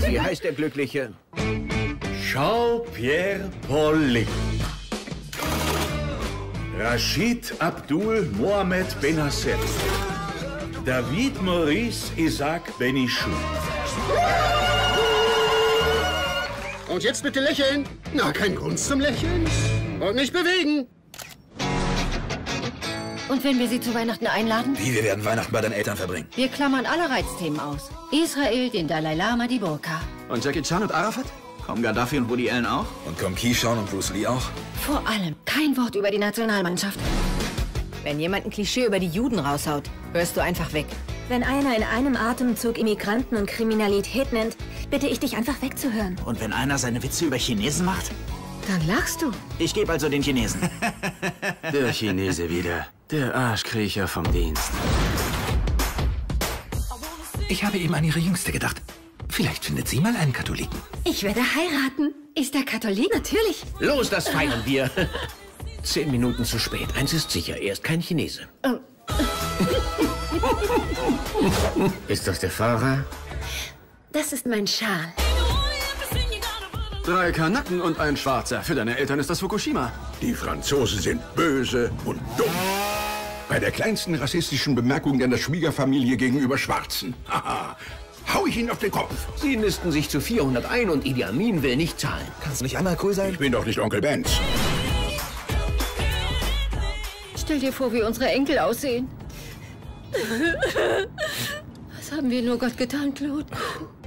Wie heißt der Glückliche? Jean-Pierre Pauly. Rashid Abdul Mohamed Benasser. David Maurice Isaac Benichou. Und jetzt bitte lächeln. Na, kein Grund zum Lächeln. Und nicht bewegen. Und wenn wir sie zu Weihnachten einladen? Wie, wir werden Weihnachten bei deinen Eltern verbringen? Wir klammern alle Reizthemen aus. Israel, den Dalai Lama, die Burka. Und Jackie Chan und Arafat? Kommen Gaddafi und Woody Allen auch? Und kommen Keyshawn und Bruce Lee auch? Vor allem kein Wort über die Nationalmannschaft. Wenn jemand ein Klischee über die Juden raushaut, hörst du einfach weg. Wenn einer in einem Atemzug Immigranten und Kriminalität nennt, bitte ich dich einfach wegzuhören. Und wenn einer seine Witze über Chinesen macht? Dann lachst du. Ich gebe also den Chinesen. Der Chinese wieder. Der Arschkriecher vom Dienst. Ich habe eben an Ihre Jüngste gedacht. Vielleicht findet sie mal einen Katholiken. Ich werde heiraten. Ist er Katholik? Natürlich. Los, das feiern wir. 10 Minuten zu spät. Eins ist sicher, er ist kein Chinese. Ist das der Fahrer? Das ist mein Schal. 3 Kanaken und ein Schwarzer. Für deine Eltern ist das Fukushima. Die Franzosen sind böse und dumm. Bei der kleinsten rassistischen Bemerkung deiner Schwiegerfamilie gegenüber Schwarzen. Haha. Hau ich ihn auf den Kopf. Sie nisten sich zu 400 ein und Idi Amin will nicht zahlen. Kannst du nicht einmal cool sein? Ich bin doch nicht Onkel Benz. Stell dir vor, wie unsere Enkel aussehen. Was haben wir nur Gott getan, Claude?